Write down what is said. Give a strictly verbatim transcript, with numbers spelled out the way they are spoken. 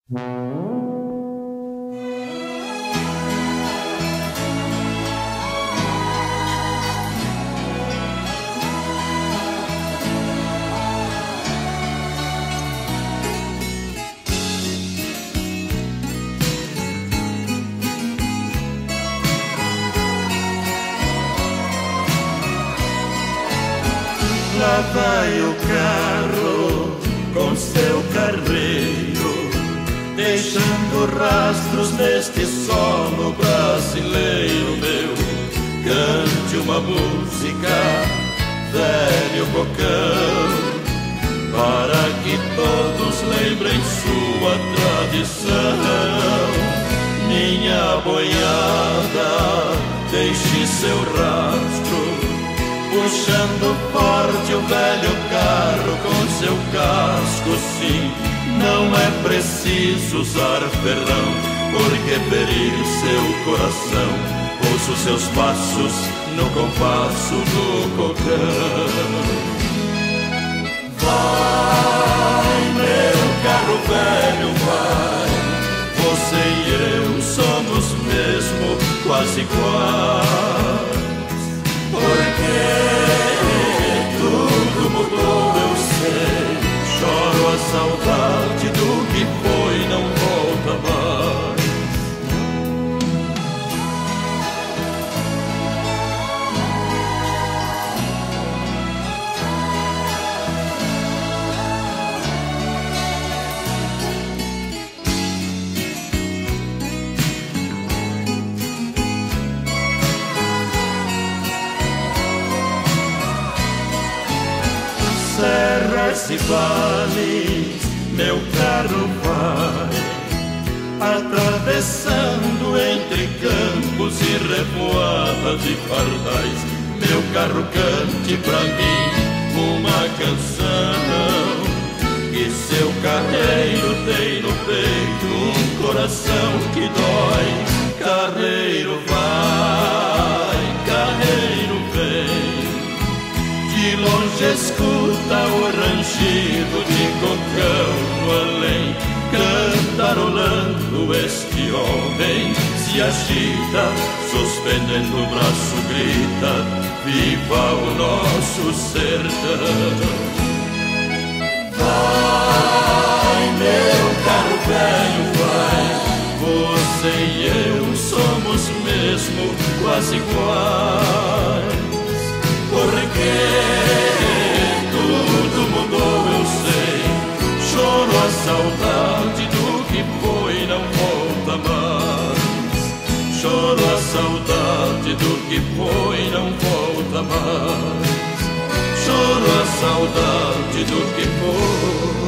Lá vai o carro com seu carreiro, deixando rastros neste solo brasileiro meu. Cante uma música, velho bocão, para que todos lembrem sua tradição. Minha boiada, deixe seu rastro, puxando forte o velho carro com seu casco, sim. Não é preciso usar ferrão, porque ferir seu coração. Ouço seus passos no compasso do cocão. Vai, meu carro velho, vai. Você e eu somos mesmo quase iguais. Porque tudo mudou, eu sei. Choro a saudade do que foi, não volta mais. Serras e vales, meu carro vai, atravessando entre campos e revoadas e pardais. Meu carro cante pra mim uma canção, que seu carreiro tem no peito um coração que dói. Carreiro vai, carreiro vem, de longe escuta o rangido de cocão no além. Cantarolando este homem se agita, suspendendo o braço grita: viva o nosso sertão. Vai, meu carro velho, vai. Você e eu somos mesmo quase iguais. Porque tudo mudou, eu sei. Choro a saudade do que foi, não volta mais. Choro a saudade do que foi, não volta mais. Choro a saudade do que foi.